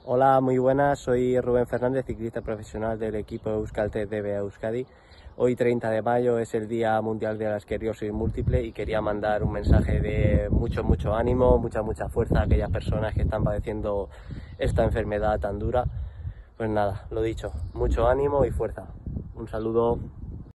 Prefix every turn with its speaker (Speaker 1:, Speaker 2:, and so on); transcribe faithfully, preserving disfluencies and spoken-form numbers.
Speaker 1: Hola, muy buenas, soy Rubén Fernández, ciclista profesional del equipo Euskaltel D B A Euskadi. Hoy treinta de mayo es el Día Mundial de la Esclerosis Múltiple y quería mandar un mensaje de mucho, mucho ánimo, mucha, mucha fuerza a aquellas personas que están padeciendo esta enfermedad tan dura. Pues nada, lo dicho, mucho ánimo y fuerza. Un saludo.